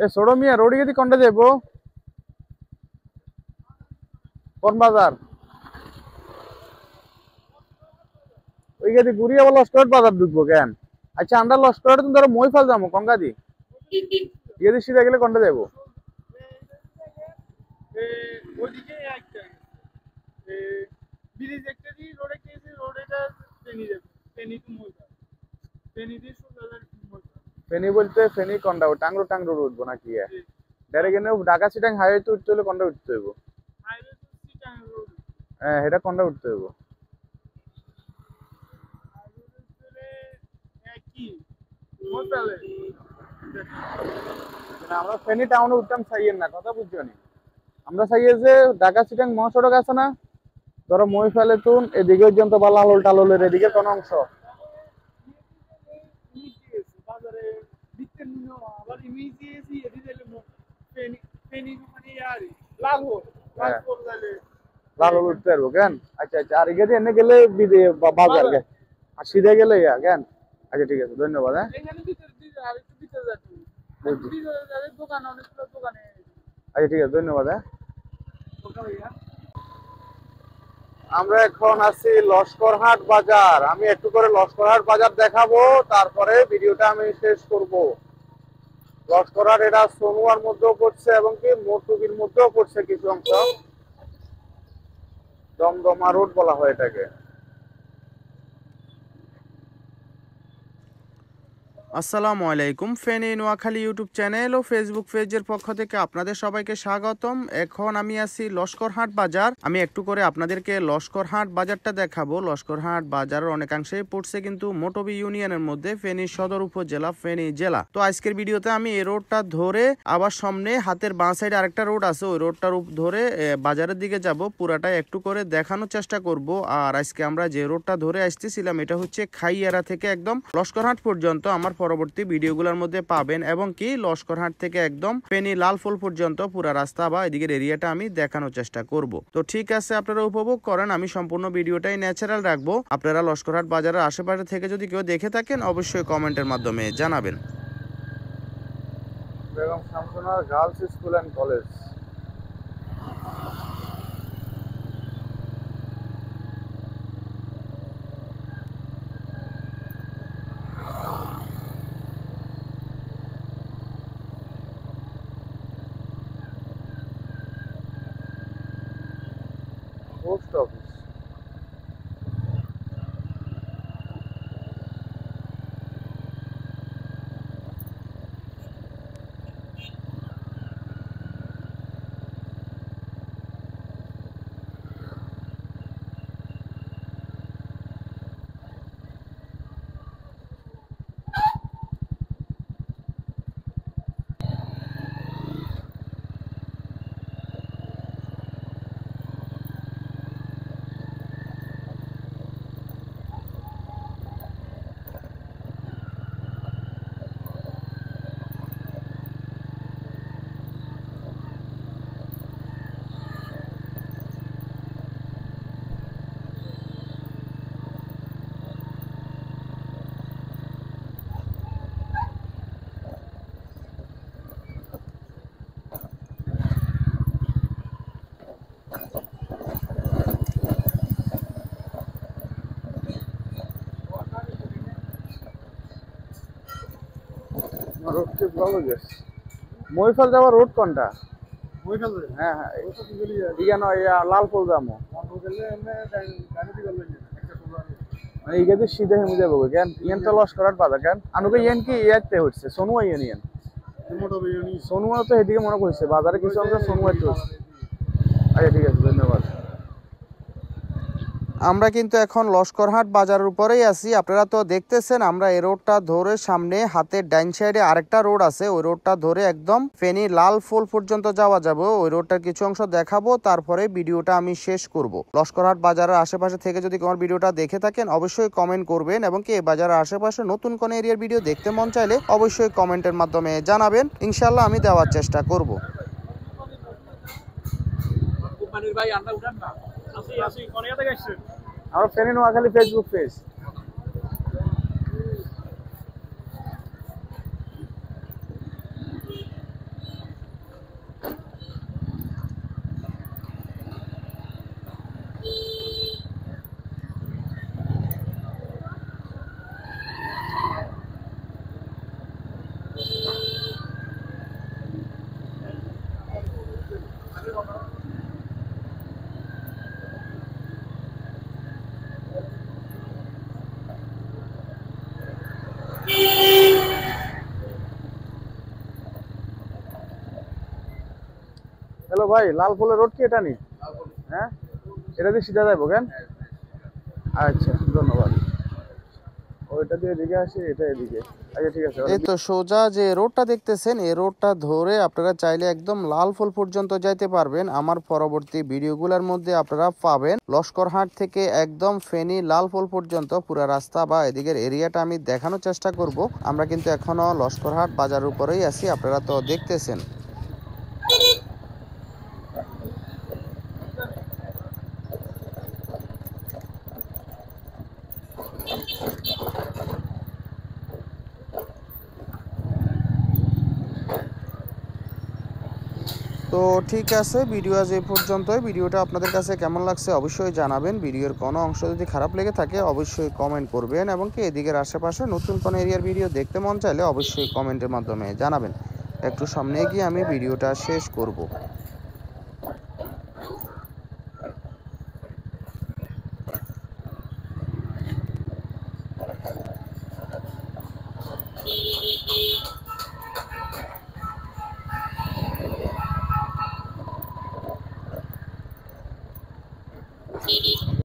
এ ছোড়ো মিয়া road Gede কোনটা যাবো কোন বাজার ওই গেদি ঘুরিয়ে বলো লস্কর বাজার ঢুকবো কেন আচ্ছা আমরা লস্কর তুমি ধরো মইফাল যাবো কঙ্কা দি গেদি সিধা গেলে কোনটা যাবো ওইদিকে একটা ব্রিজ একটা দি রোডে গেছি রোডেটা ফেনি যাবে ফেনি টু মইফাল ফেনি দি সোজা মইফাল ফেনি বলতে ফেনি কোনটা টাংরো টাংরো উঠবো নাকি ডাইরেক্ট এনে ঢাকা সিটাং হাইওয়ে তো উঠতে হলে কোনটা উঠতে হইব হাইওয়ে তো সিটাং রোড হ্যাঁ এটা কোনটা উঠতে হইব কি মইফালে না আমরা ফেনি টাউনে উঠতাম চাইয়েন না কথা বুঝছো নি আমরা চাইয়ে যে ঢাকা সিটাং মহাসড়ক আছে না ধরো মইফালে তুন এদিকে পর্যন্ত বা লালল টাললের এদিকে কোন অংশ বাজারে দিতে নিও আবার ইমিজিয়েসি এদি দিলে ফেনি ফেনি মানে ইয়ারি লাল যাইলে লালল উঠতে পারবো কেন আচ্ছা আচ্ছা আর এদিকে এনে গেলে বাজার গে আর সিধা গেলে কেন আচ্ছা ঠিক আছে ধন্যবাদ হ্যাঁ এখানে ভিতরে দিতে আর একটু ভিতরে যাচ্ছি ভিতরে যাবে দোকান অনেকগুলো দোকানে আচ্ছা ঠিক আছে ধন্যবাদ হ্যাঁ আমরা এখন আছি লস্করহাট বাজার আমি একটু করে লস্করহাট বাজার দেখাবো তারপরে ভিডিওটা আমি শেষ করব লস্করহাট এটা সোনুয়ার মধ্যেও পড়ছে এবং কি মোটুবির মধ্যেও পড়ছে কিছু অংশ দমদমা রোড বলা হয় এটাকে আসসালামু আলাইকুম ফেনী নোয়াখালী ইউটিউব চ্যানেল ও ফেসবুক পেজের পক্ষ থেকে আপনাদের সবাইকে স্বাগতম এখন আমি আছি লস্করহাট বাজার আমি একটু করে আপনাদেরকে লস্করহাট বাজারটা দেখাবো লস্করহাট বাজারের অনেকাংশেই পড়ছে কিন্তু মোটবি ইউনিয়নের মধ্যে ফেনী সদর উপজেলা ফেনী জেলা তো আজকের ভিডিওতে আমি এই রোডটা ধরে আবার সামনে হাতের বাঁ সাইডে আরেকটা রোড আছে ওই রোডটার ধরে বাজারের দিকে যাব পুরাটাই একটু করে দেখানোর চেষ্টা করব আর আজকে আমরা যে রোডটা ধরে আসতেছিলাম এটা হচ্ছে খাইয়ারা থেকে একদম লস্করহাট পর্যন্ত আমার পরবর্তী ভিডিওগুলোর মধ্যে পাবেন এবং কি লস্করহাট থেকে একদম ফেনী লালফুল পর্যন্ত পুরো রাস্তা বা এদিকের এরিয়াটা আমি দেখানোর চেষ্টা করব তো ঠিক আছে আপনারা উপভোগ করেন আমি সম্পূর্ণ ভিডিওটাই ন্যাচারাল রাখবো আপনারা লস্করহাট বাজারের আশেপাশে থেকে যদি কেউ দেখে থাকেন অবশ্যই কমেন্টের মাধ্যমে জানাবেন Begum Shamsunnahar girls school and college post office রোডটি ভালো গেছে মইফাল যাওয়ার রোড কোনটা মইফাল হ্যাঁ হ্যাঁ ইয়া নয় লালপুর যাবো মানে এই গেছে সিধা হেমে যাবো কেন ইয়ান তো লস্করহাট বাজার কেন আনুকে ইয়ান কি ইয়াতে হচ্ছে সোনুয়া ইউনিয়ন সোনুয়া তো এদিকে মনে করছে বাজারে কিছু অংশ সোনুয়াতে হচ্ছে আচ্ছা ঠিক আছে ধন্যবাদ আমরা কিন্তু এখন লস্করহাট বাজারের উপরেই আছি আপনারা তো দেখতেছেন আমরা এই রোডটা ধরে সামনে হাতের ডাইন সাইডে আরেকটা রোড আছে ওই রোডটা ধরে একদম ফেনী লালফুল পর্যন্ত যাওয়া যাবে ওই রোডটার কিছু অংশ দেখাবো তারপরে ভিডিওটা আমি শেষ করব লস্করহাট বাজারের আশেপাশে থেকে যদি আমার ভিডিওটা দেখে থাকেন অবশ্যই কমেন্ট করবেন এবং কি এই বাজারের আশেপাশে নতুন কোন এরিয়ার ভিডিও দেখতে মন চাইলে অবশ্যই কমেন্টের মাধ্যমে জানাবেন ইনশাআল্লাহ আমি দেওয়ার চেষ্টা করব ভাই আন্ডা উঠান না আসি কোন জায়গা থেকে আসছেন আমরা Feni Noakhali Facebook page hello ভাই, লাল ফুলের রোড কি এটা নি? হ্যাঁ, এটা দিয়ে সিধা যাবো কেন? আচ্ছা, ধন্যবাদ। ওইটা দিয়ে এদিকে আসি, এটা এদিকে। আচ্ছা ঠিক আছে। এই তো সোজা যে রোডটা দেখতেছেন, এই রোডটা ধরে আপনারা চাইলে একদম লাল ফুল পর্যন্ত যাইতে পারবেন। আমার পরবর্তী ভিডিওগুলোর মধ্যে আপনারা পাবেন লস্করহাট থেকে একদম ফেনী লাল ফুল পর্যন্ত পুরো রাস্তা বা এদিকের এরিয়াটা আমি দেখানোর চেষ্টা করব। আমরা কিন্তু এখনো লস্করহাট বাজার উপরেই আছি, আপনারা তো দেখতেছেন। তো ঠিক আছে, ভিডিও আজ এই পর্যন্তই। ভিডিওটা আপনাদের কাছে কেমন লাগছে অবশ্যই জানাবেন। ভিডিওর কোনো অংশ যদি খারাপ লেগে থাকে অবশ্যই কমেন্ট করবেন, এবং কি এদিকের আশেপাশে নতুন কোনো এরিয়ার ভিডিও দেখতে মন চাইলে অবশ্যই কমেন্টের মাধ্যমে জানাবেন। একটু সামনে গিয়ে আমি ভিডিওটা শেষ করব।